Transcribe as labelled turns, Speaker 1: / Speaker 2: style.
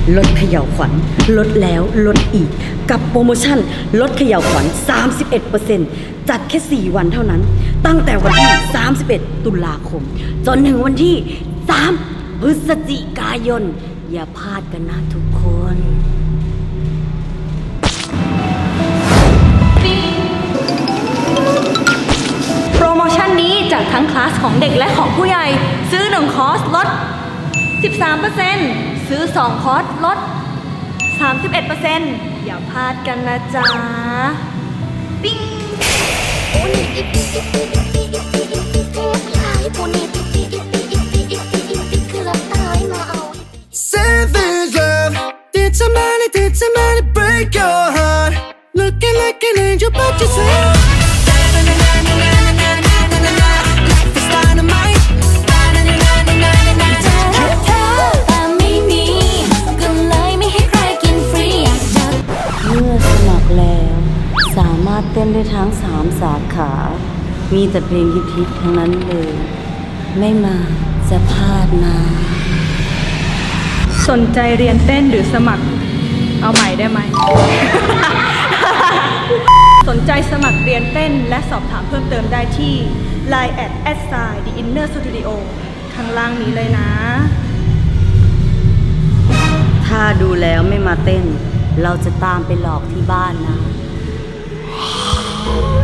Speaker 1: ลดเขย่าวขวัญลดแล้วลดอีกกับโปรโมชั่นลดเขย่าวขวัญ 31% จัดแค่4วันเท่านั้นตั้งแต่วันที่31ตุลาคมจนถึงวันที่3พฤศจิกายนอย่าพลาดกันนะทุกคน
Speaker 2: โปรโมชั่นนี้จัดทั้งคลาสของเด็กและของผู้ใหญ่ซื้อ1คอร์สลด 13% ซื้อ2คอร์สลด 31% อย่าพลาดกันนะจ๊ะปิ้ง
Speaker 3: Savage love Did somebody break your heart Looking like an angel but you say Life is dynamite
Speaker 1: เมื่อสมัครแล้วสามารถเต้นได้ทั้ง3สาขามีแต่เพลงฮิตๆทั้งนั้นเลยไม่มาจะพลาดนะ
Speaker 2: สนใจเรียนเต้นหรือสมัครเอาใหม่ได้ไหม สนใจสมัครเรียนเต้นและสอบถามเพิ่มเติมได้ที่ Line @The Inner Studio ข้างล่างนี้เลยนะ
Speaker 1: ถ้าดูแล้วไม่มาเต้นเราจะตามไปหลอกที่บ้านนะ